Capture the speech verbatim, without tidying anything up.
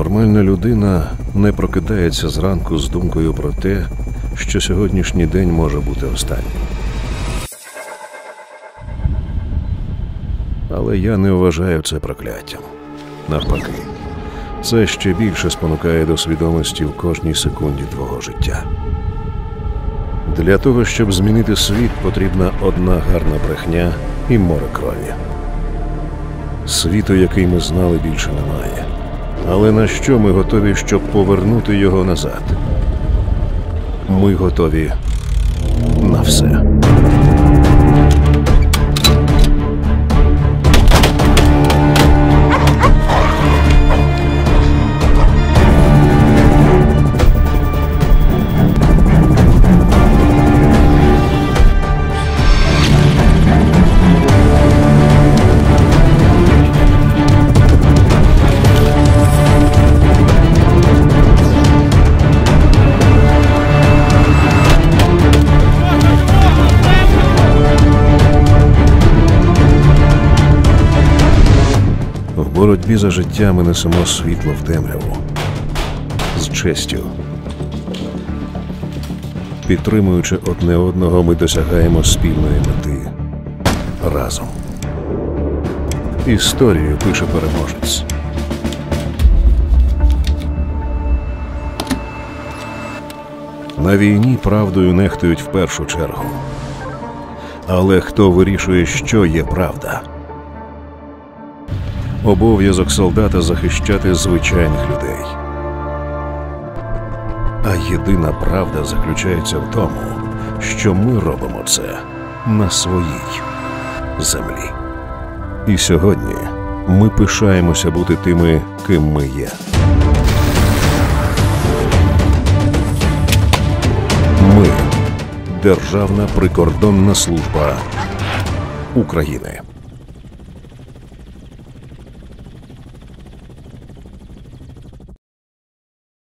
Нормальна людина не прокидається зранку з думкою про те, що сьогоднішній день може бути останнім. Але я не вважаю це прокляттям. Навпаки, це ще більше спонукає до свідомості в кожній секунді твого життя. Для того, щоб змінити світ, потрібна одна гарна брехня і море крові. Світу, який ми знали, більше немає. Але на що ми готові, щоб повернути його назад? Ми готові на все. В боротьбі за життя ми несемо світло в темряву. З честю. Підтримуючи одне одного, ми досягаємо спільної мети. Разом. Історію пише переможець. На війні правдою нехтують в першу чергу. Але хто вирішує, що є правда? Обов'язок солдата – захищати звичайних людей. А єдина правда заключається в тому, що ми робимо це на своїй землі. І сьогодні ми пишаємося бути тими, ким ми є. Ми – Державна прикордонна служба України.